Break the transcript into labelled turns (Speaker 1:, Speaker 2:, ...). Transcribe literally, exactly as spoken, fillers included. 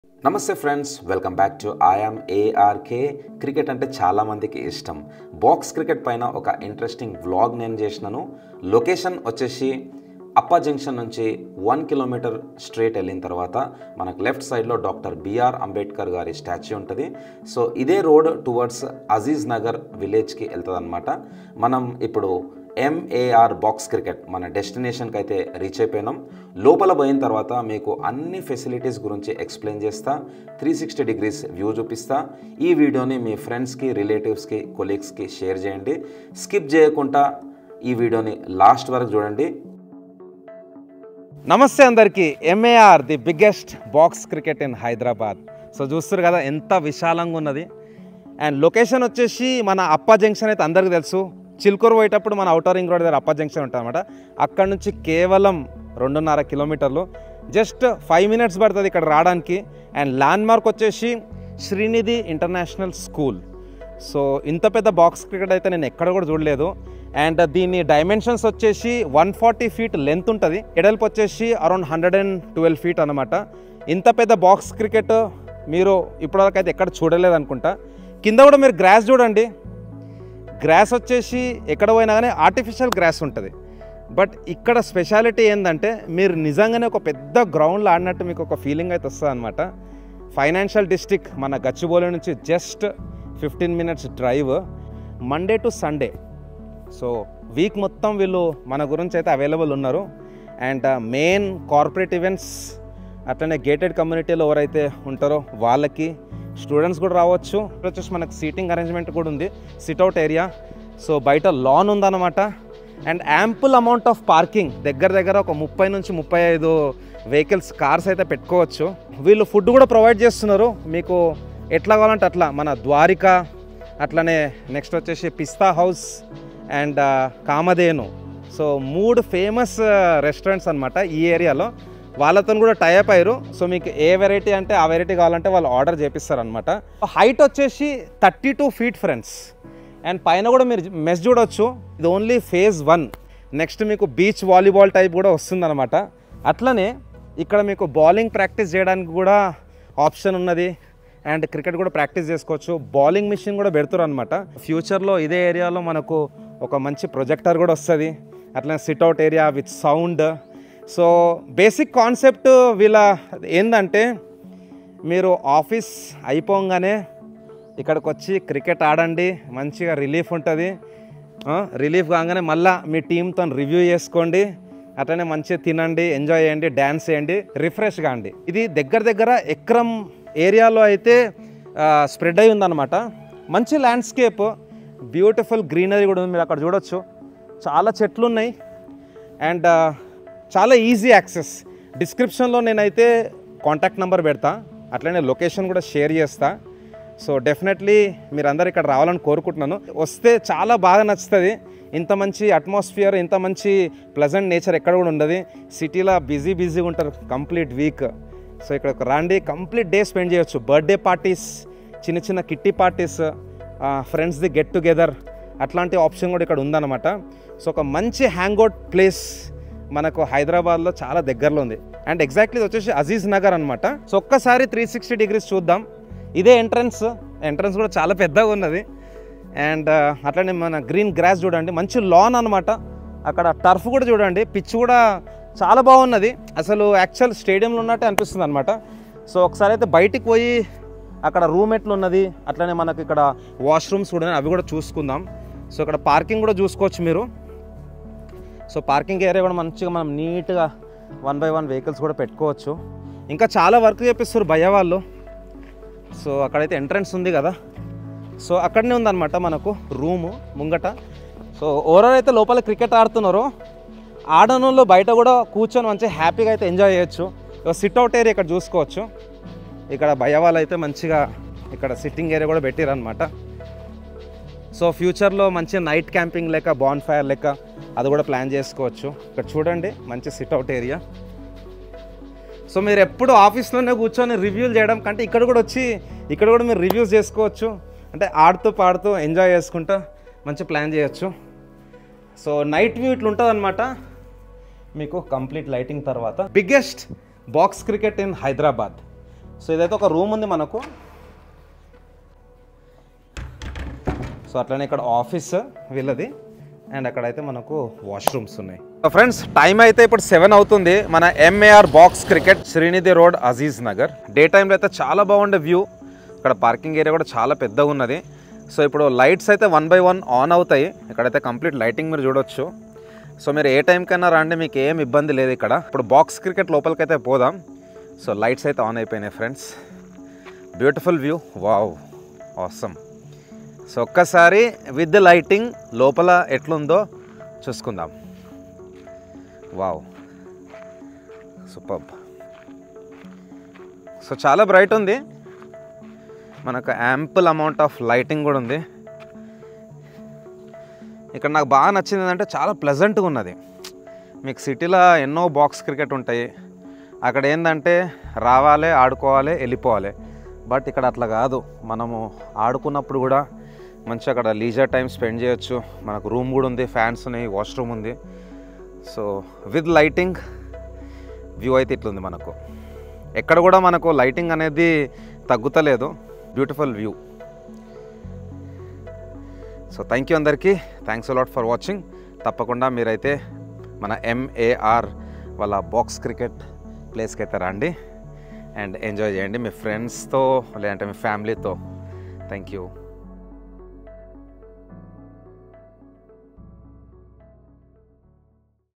Speaker 1: నమస్తే friends, welcome back to IM ARK. Cricket అంటే చాలామందికి ఇష్టం. బాక్స్ క్రికెట్ పైన ఒక ఇంట్రెస్టింగ్ వ్లాగ్ నేను చేసినాను. లొకేషన్ వచ్చేసి అప్పా జంక్షన్ నుంచి వన్ కిలోమీటర్ స్ట్రేట్ వెళ్ళిన తర్వాత మనకు లెఫ్ట్ సైడ్లో డాక్టర్ బిఆర్ అంబేద్కర్ గారి స్టాచ్యూ ఉంటుంది. సో ఇదే రోడ్ టువర్డ్స్ అజీజ్ నగర్ విలేజ్కి వెళ్తుంది అనమాట. మనం ఇప్పుడు ఎంఏఆర్ బాక్స్ క్రికెట్ మన డెస్టినేషన్కి అయితే రీచ్ అయిపోయినాం. లోపల పోయిన తర్వాత మీకు అన్ని ఫెసిలిటీస్ గురించి ఎక్స్ప్లెయిన్ చేస్తా, త్రీ సిక్స్టీ డిగ్రీస్ వ్యూ చూపిస్తా. ఈ వీడియోని మీ ఫ్రెండ్స్కి, రిలేటివ్స్కి, కొలీగ్స్కి షేర్ చేయండి. స్కిప్ చేయకుండా ఈ వీడియోని లాస్ట్ వరకు చూడండి.
Speaker 2: నమస్తే అందరికీ. MAR the biggest box cricket in Hyderabad. So చూస్తారు కదా ఎంత విశాలంగా ఉన్నది. అండ్ లొకేషన్ వచ్చేసి మన అప్పా జంక్షన్ అయితే అందరికీ తెలుసు. చిల్కూరు పోయేటప్పుడు మన అవుటర్ రింగ్ రోడ్ దగ్గర అప్పా జంక్షన్ ఉంటుంది అనమాట. అక్కడ నుంచి కేవలం రెండున్నర కిలోమీటర్లు, జస్ట్ ఫైవ్ మినిట్స్ పడుతుంది ఇక్కడ రావడానికి. అండ్ ల్యాండ్ మార్క్ వచ్చేసి శ్రీనిధి ఇంటర్నేషనల్ స్కూల్. సో ఇంత పెద్ద బాక్స్ క్రికెట్ అయితే నేను ఎక్కడ కూడా చూడలేదు. అండ్ దీని డైమెన్షన్స్ వచ్చేసి వన్ ఫార్టీ ఫీట్ లెంత్ ఉంటుంది, ఎడల్పు వచ్చేసి around hundred and twelve feet అనమాట. ఇంత పెద్ద బాక్స్ క్రికెట్ మీరు ఇప్పటివరకు అయితే ఎక్కడ చూడలేదు అనుకుంటా. కింద కూడా మీరు గ్రాస్ చూడండి. గ్రాస్ వచ్చేసి ఎక్కడ పోయినా కానీ ఆర్టిఫిషియల్ గ్రాస్ ఉంటుంది. బట్ ఇక్కడ స్పెషాలిటీ ఏంటంటే మీరు నిజంగానే ఒక పెద్ద గ్రౌండ్లో ఆడినట్టు మీకు ఒక ఫీలింగ్ అయితే వస్తుంది అనమాట. ఫైనాన్షియల్ డిస్ట్రిక్ట్ మన గచ్చిబౌలి నుంచి just fifteen minutes drive, Monday to Sunday. So week మొత్తం వీళ్ళు మన గురించి అయితే అవైలబుల్ ఉన్నారు. అండ్ మెయిన్ కార్పొరేట్ ఈవెంట్స్, అట్లనే గేటెడ్ కమ్యూనిటీలో ఎవరైతే ఉంటారో వాళ్ళకి, స్టూడెంట్స్ కూడా రావచ్చు. వచ్చేసి మనకు సీటింగ్ అరేంజ్మెంట్ కూడా ఉంది, సిట్అవుట్ ఏరియా. సో బయట లాన్ ఉందన్నమాట. And ample amount of parking, దగ్గర దగ్గర ఒక ముప్పై నుంచి ముప్పై ఐదు వెహికల్స్, కార్స్ అయితే పెట్టుకోవచ్చు. వీళ్ళు ఫుడ్ కూడా ప్రొవైడ్ చేస్తున్నారు మీకు ఎట్లా కావాలంటే అట్లా. మన ద్వారిక, అట్లనే నెక్స్ట్ వచ్చేసి Pista House and Kamadhenu. So మూడు ఫేమస్ రెస్టారెంట్స్ అనమాట ఈ ఏరియాలో. వాళ్ళతో కూడా టైఅప్ అయ్యారు. సో మీకు ఏ వెరైటీ అంటే ఆ వెరైటీ కావాలంటే వాళ్ళు ఆర్డర్ చేపిస్తారు అనమాట. హైట్ వచ్చేసి thirty two feet friends. And పైన కూడా మీరు మెస్ చూడవచ్చు. ఇది ఓన్లీ ఫేజ్ వన్. నెక్స్ట్ మీకు బీచ్ వాలీబాల్ టైప్ కూడా వస్తుందన్నమాట. అట్లనే ఇక్కడ మీకు బౌలింగ్ ప్రాక్టీస్ చేయడానికి కూడా ఆప్షన్ ఉన్నది. అండ్ క్రికెట్ కూడా ప్రాక్టీస్ చేసుకోవచ్చు. బౌలింగ్ మిషన్ కూడా పెడతారు అనమాట. ఫ్యూచర్లో ఇదే ఏరియాలో మనకు ఒక మంచి ప్రొజెక్టర్ కూడా వస్తుంది. అట్లనే sit out area with sound. So basic concept వీళ్ళ ఏంటంటే, మీరు ఆఫీస్ అయిపోగానే ఇక్కడికి వచ్చి క్రికెట్ ఆడండి, మంచిగా రిలీఫ్ ఉంటుంది. రిలీఫ్ కాగానే మళ్ళీ మీ టీంతో రివ్యూ చేసుకోండి, అట్లనే మంచిగా తినండి, ఎంజాయ్ చేయండి, డ్యాన్స్ చేయండి, రిఫ్రెష్ కాండి. ఇది దగ్గర దగ్గర ఎక్రమ్ ఏరియాలో అయితే స్ప్రెడ్ అయి ఉందన్నమాట. మంచి ల్యాండ్స్కేప్, బ్యూటిఫుల్ గ్రీనరీ కూడా ఉంది. మీరు అక్కడ చూడొచ్చు, చాలా చెట్లు ఉన్నాయి. అండ్ చాలా ఈజీ యాక్సెస్. డిస్క్రిప్షన్లో నేనైతే కాంటాక్ట్ నెంబర్ పెడతా, అట్లనే లొకేషన్ కూడా షేర్ చేస్తా. సో డెఫినెట్లీ మీరు అందరు ఇక్కడ రావాలని కోరుకుంటున్నాను. వస్తే చాలా బాగా నచ్చుతుంది. ఇంత మంచి అట్మాస్ఫియర్, ఇంత మంచి ప్లెజెంట్ నేచర్ ఎక్కడ కూడా ఉండదు. సిటీలో బిజీ బిజీగా ఉంటారు కంప్లీట్ వీక్. సో ఇక్కడ రండి, కంప్లీట్ డే స్పెండ్ చేయొచ్చు. బర్త్డే పార్టీస్, చిన్న చిన్న కిట్టి పార్టీస్, ఫ్రెండ్స్ది గెట్ టుగెదర్, అట్లాంటి ఆప్షన్ కూడా ఇక్కడ ఉందన్నమాట. సో ఒక మంచి హ్యాంగ్అవుట్ ప్లేస్ మనకు హైదరాబాద్లో చాలా దగ్గరలో ఉంది. అండ్ ఎగ్జాక్ట్లీ ఇది వచ్చేసి అజీజ్ నగర్ అనమాట. సో ఒక్కసారి త్రీ సిక్స్టీ డిగ్రీస్ చూద్దాం. ఇదే ఎంట్రన్స్. ఎంట్రన్స్ కూడా చాలా పెద్దగా ఉన్నది. అండ్ అట్లనే మన గ్రీన్ గ్రాస్ చూడండి, మంచి లాన్ అనమాట. అక్కడ టర్ఫ్ కూడా చూడండి, పిచ్ కూడా చాలా బాగున్నది. అసలు యాక్చువల్ స్టేడియంలో ఉన్నట్టే అనిపిస్తుంది అనమాట. సో ఒకసారి అయితే బయటికి పోయి అక్కడ రూమ్ ఎట్లు ఉన్నది, అట్లనే మనకి ఇక్కడ వాష్రూమ్స్ కూడా అవి కూడా చూసుకుందాం. సో ఇక్కడ పార్కింగ్ కూడా చూసుకోవచ్చు మీరు. సో పార్కింగ్ ఏరియా కూడా మంచిగా మనం నీట్గా వన్ బై వన్ వెహికల్స్ కూడా పెట్టుకోవచ్చు. ఇంకా చాలా వర్క్ చేపిస్తారు భయ్య వాళ్ళు. సో అక్కడైతే ఎంట్రన్స్ ఉంది కదా, సో అక్కడనే ఉందన్నమాట మనకు రూము ముంగట. సో ఓవరాల్ అయితే లోపల క్రికెట్ ఆడుతున్నారు. ఆడడంలో బయట కూడా కూర్చొని మంచిగా హ్యాపీగా అయితే ఎంజాయ్ చేయొచ్చు. సిట్అవుట్ ఏరియా ఇక్కడ చూసుకోవచ్చు. ఇక్కడ భయ్య వాళ్ళు అయితే మంచిగా ఇక్కడ సిట్టింగ్ ఏరియా కూడా పెట్టారనమాట. సో ఫ్యూచర్లో మంచి నైట్ క్యాంపింగ్ లెక్క, బాన్ ఫైర్ లెక్క అది కూడా ప్లాన్ చేసుకోవచ్చు. ఇక్కడ చూడండి మంచి సిట్అవుట్ ఏరియా. సో మీరు ఎప్పుడు ఆఫీస్లోనే కూర్చొని రివ్యూలు చేయడం కంటే ఇక్కడ కూడా వచ్చి ఇక్కడ కూడా మీరు రివ్యూస్ చేసుకోవచ్చు. అంటే ఆడుతూ పాడుతూ ఎంజాయ్ చేసుకుంటూ మంచి ప్లాన్ చేయొచ్చు. సో నైట్ వ్యూ ఇట్లా ఉంటుంది అనమాట మీకు కంప్లీట్ లైటింగ్ తర్వాత. Biggest box cricket in Hyderabad. So ఇదైతే ఒక రూమ్ ఉంది మనకు. సో అట్లనే ఇక్కడ ఆఫీస్ వీళ్ళది, అండ్ అక్కడైతే మనకు వాష్రూమ్స్ ఉన్నాయి. సో ఫ్రెండ్స్, టైం అయితే ఇప్పుడు సెవెన్ అవుతుంది. మన MAR box cricket, Srinidhi road, Aziz Nagar. Day టైంలో అయితే చాలా బాగుండే వ్యూ. ఇక్కడ పార్కింగ్ ఏరియా కూడా చాలా పెద్దగా ఉన్నది. సో ఇప్పుడు లైట్స్ అయితే వన్ బై వన్ ఆన్ అవుతాయి. ఇక్కడైతే కంప్లీట్ లైటింగ్ మీరు చూడొచ్చు. సో మీరు ఏ టైంకైనా రండి, మీకు ఏం ఇబ్బంది లేదు ఇక్కడ. ఇప్పుడు బాక్స్ క్రికెట్ లోపలికైతే పోదాం. సో లైట్స్ అయితే ఆన్ అయిపోయినాయి friends. Beautiful view, wow, awesome. So ఒక్కసారి విత్ లైటింగ్ లోపల ఎట్లుందో చూసుకుందాం. Wow, super. సో చాలా బ్రైట్ ఉంది, మనకు యాంపుల్ అమౌంట్ ఆఫ్ లైటింగ్ కూడా ఉంది. ఇక్కడ నాకు బాగా నచ్చింది ఏంటంటే చాలా ప్లెజెంట్గా ఉన్నది. మీకు సిటీలో ఎన్నో బాక్స్ క్రికెట్ ఉంటాయి, అక్కడ ఏంటంటే రావాలి, ఆడుకోవాలి, వెళ్ళిపోవాలి. బట్ ఇక్కడ అట్లా కాదు. మనము ఆడుకున్నప్పుడు కూడా మంచిగా అక్కడ లీజర్ టైం స్పెండ్ చేయొచ్చు. మనకు రూమ్ కూడా ఉంది, ఫ్యాన్స్ ఉన్నాయి, వాష్రూమ్ ఉంది. సో విత్ లైటింగ్ వ్యూ అయితే ఇట్లుంది మనకు. ఎక్కడ కూడా మనకు లైటింగ్ అనేది తగ్గుతలేదు. Beautiful view. So thank you అందరికీ, థ్యాంక్స్ అలాట్ ఫర్ వాచింగ్. తప్పకుండా మీరైతే మన ఎంఏఆర్ వాళ్ళ బాక్స్ క్రికెట్ ప్లేస్కి అయితే రండి అండ్ ఎంజాయ్ చేయండి మీ ఫ్రెండ్స్తో, లేదంటే మీ ఫ్యామిలీతో. Thank you.